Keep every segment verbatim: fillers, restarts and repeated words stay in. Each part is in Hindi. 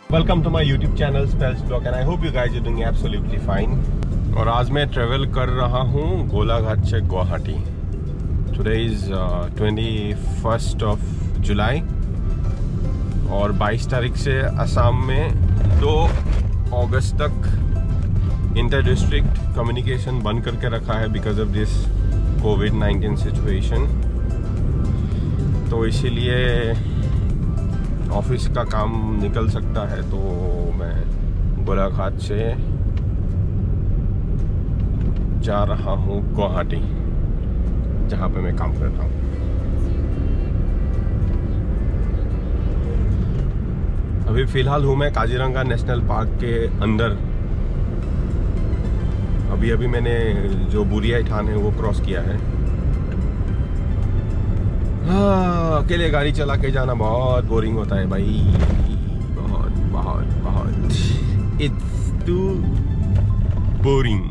Welcome to my YouTube channel spells blog and I hope you guys are doing absolutely fine. और आज मैं ट्रेवल कर रहा हूँ गोलाघाट से Guwahati. Today is twenty first of July और बाईस तारीख से असम में दो अगस्त तक इंटर डिस्ट्रिक्ट कम्युनिकेशन बंद करके रखा है because of this Covid nineteen situation. तो इसीलिए ऑफिस का काम निकल सकता है, तो मैं गोलाघाट से जा रहा हूँ गुवाहाटी, जहाँ पे मैं काम करता हूँ। अभी फ़िलहाल हूँ मैं काजीरंगा नेशनल पार्क के अंदर। अभी अभी मैंने जो बुरियाई ठान है वो क्रॉस किया है। हाँ, अकेले गाड़ी चला के जाना बहुत बोरिंग होता है भाई, बहुत बहुत बहुत इट्स टू बोरिंग।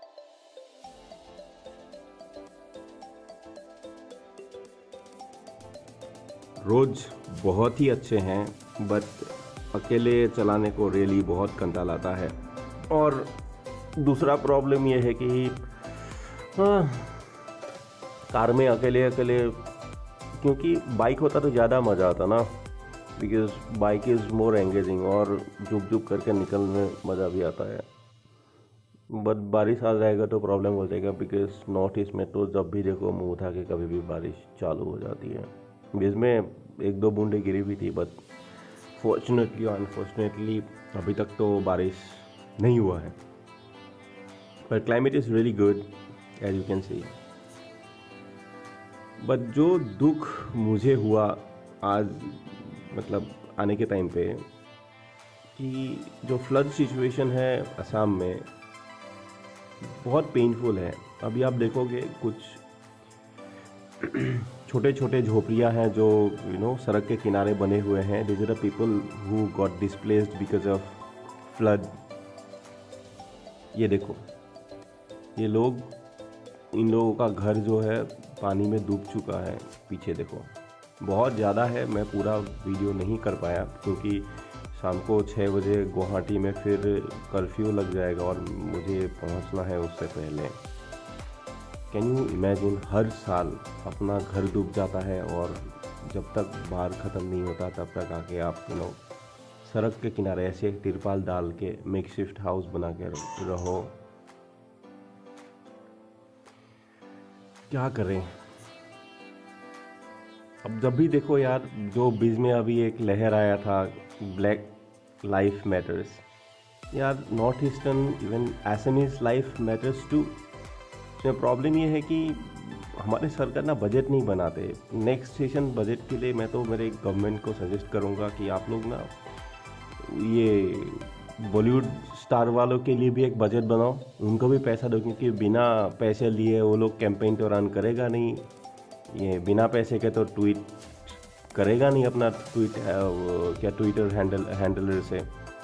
रोज बहुत ही अच्छे हैं बट अकेले चलाने को रियली बहुत कंटाल आता है। और दूसरा प्रॉब्लम ये है कि हाँ, कार में अकेले अकेले, क्योंकि बाइक होता तो ज़्यादा मज़ा आता ना, because bike is more engaging और जुक जुक करके निकलने में मज़ा भी आता है। बट बारिश आ जाएगा तो प्रॉब्लम हो जाएगा, बिकॉज नॉर्थ ईस्ट में तो जब भी देखो मुँह उठा के कभी भी बारिश चालू हो जाती है। बीच में एक दो बूंदें गिरी भी थी, बट फॉर्चुनेटली और अनफॉर्चुनेटली अभी तक तो बारिश नहीं हुआ है। But climate is really good as you can see. But जो दुख मुझे हुआ आज, मतलब आने के टाइम पे, कि जो फ्लड सिचुएशन है असम में बहुत पेनफुल है। अभी आप देखोगे कुछ छोटे छोटे झोपड़ियाँ हैं जो यू नो सड़क के किनारे बने हुए हैं। This are the people who got displaced because of flood. ये देखो, ये लोग, इन लोगों का घर जो है पानी में डूब चुका है। पीछे देखो, बहुत ज़्यादा है। मैं पूरा वीडियो नहीं कर पाया क्योंकि शाम को छः बजे गुवाहाटी में फिर कर्फ्यू लग जाएगा और मुझे पहुंचना है उससे पहले। कैन यू इमेजिन, हर साल अपना घर डूब जाता है और जब तक बाढ़ ख़त्म नहीं होता तब तक आके आप यू नो सड़क के किनारे ऐसे तिरपाल डाल के मेकशिफ्ट हाउस बना के रहो। क्या करें। अब जब भी देखो यार, जो बीच में अभी एक लहर आया था ब्लैक लाइफ मैटर्स, यार north eastern even Assamese life matters too. इसमें प्रॉब्लम ये है कि हमारे सरकार ना बजट नहीं बनाते। नेक्स्ट सेशन बजट के लिए मैं तो मेरे गवर्नमेंट को सजेस्ट करूँगा कि आप लोग ना ये बॉलीवुड स्टार वालों के लिए भी एक बजट बनाओ, उनको भी पैसा दो, क्योंकि बिना पैसे लिए वो लोग कैंपेन तो रन करेगा नहीं। ये बिना पैसे के तो ट्वीट करेगा नहीं अपना ट्वीट क्या ट्विटर हैंडल हैंडलर से।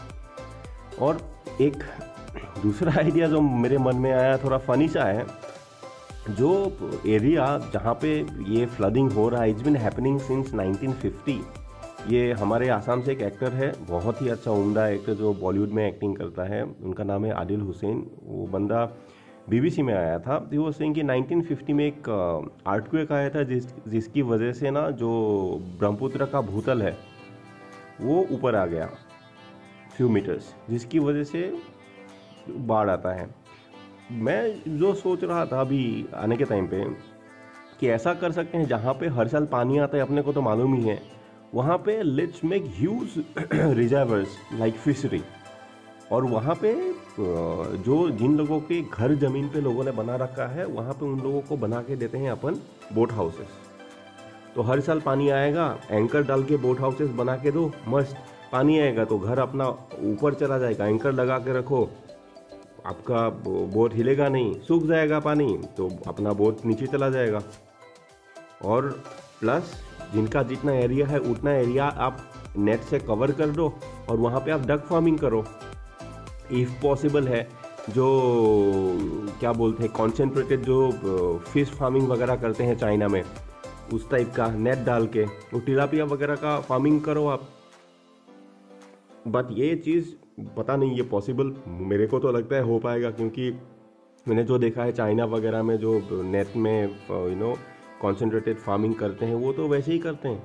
और एक दूसरा आइडिया जो मेरे मन में आया, थोड़ा फनी सा है। जो एरिया जहाँ पे ये फ्लडिंग हो रहा है, it's been happening since nineteen fifty. ये हमारे आसाम से एक एक्टर है, बहुत ही अच्छा उम्दा एक्टर जो बॉलीवुड में एक्टिंग करता है। उनका नाम है आदिल हुसैन। वो बंदा बीबीसी में आया था। वो सेइंग कि नाइनटीन फिफ्टी में एक अर्थक्वेक आया था जिस जिसकी वजह से ना जो ब्रह्मपुत्र का भूतल है वो ऊपर आ गया फ्यू मीटर्स, जिसकी वजह से बाढ़ आता है। मैं जो सोच रहा था अभी आने के टाइम पे कि ऐसा कर सकते हैं, जहाँ पे हर साल पानी आता है अपने को तो मालूम ही है, वहाँ पे let's make huge reservoirs like fishery. और वहाँ पे जो जिन लोगों के घर ज़मीन पे लोगों ने बना रखा है, वहाँ पे उन लोगों को बना के देते हैं अपन बोट हाउसेस। तो हर साल पानी आएगा, एंकर डाल के बोट हाउसेस बना के दो, मस्त पानी आएगा तो घर अपना ऊपर चला जाएगा। एंकर लगा के रखो, आपका बोट हिलेगा नहीं, सूख जाएगा पानी तो अपना बोट नीचे चला जाएगा। और प्लस जिनका जितना एरिया है उतना एरिया आप नेट से कवर कर दो और वहाँ पे आप डक फार्मिंग करो इफ़ पॉसिबल है। जो क्या बोलते हैं कॉन्सेंट्रेटेड जो फिश फार्मिंग वगैरह करते हैं चाइना में, उस टाइप का नेट डाल के वो टिलापिया वगैरह का फार्मिंग करो आप। बट ये चीज़ पता नहीं ये पॉसिबल, मेरे को तो लगता है हो पाएगा, क्योंकि मैंने जो देखा है चाइना वगैरह में जो नेट में यू नो कॉन्सेंट्रेटेड फार्मिंग करते हैं वो तो वैसे ही करते हैं।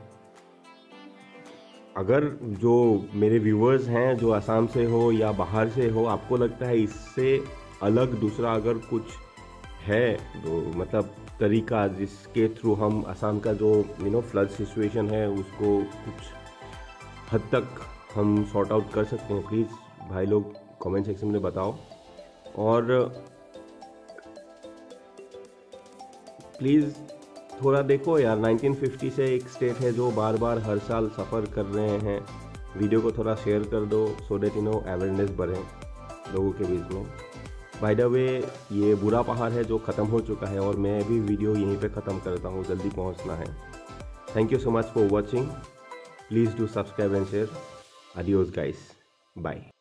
अगर जो मेरे व्यूअर्स हैं जो असम से हो या बाहर से हो, आपको लगता है इससे अलग दूसरा अगर कुछ है तो मतलब तरीका जिसके थ्रू हम असम का जो यू नो फ्लड सिचुएशन है उसको कुछ हद तक हम सॉर्ट आउट कर सकते हैं, प्लीज़ भाई लोग कमेंट सेक्शन में बताओ। और प्लीज़ थोड़ा देखो यार, नाइनटीन फिफ्टी से एक स्टेट है जो बार बार हर साल सफ़र कर रहे हैं। वीडियो को थोड़ा शेयर कर दो so that you know awareness बढ़े लोगों के बीच में। बाय द वे ये बुरा पहाड़ है जो ख़त्म हो चुका है और मैं भी वीडियो यहीं पे ख़त्म करता हूँ, जल्दी पहुँचना है। Thank you so much for watching, please do subscribe and share. Adios guys, bye.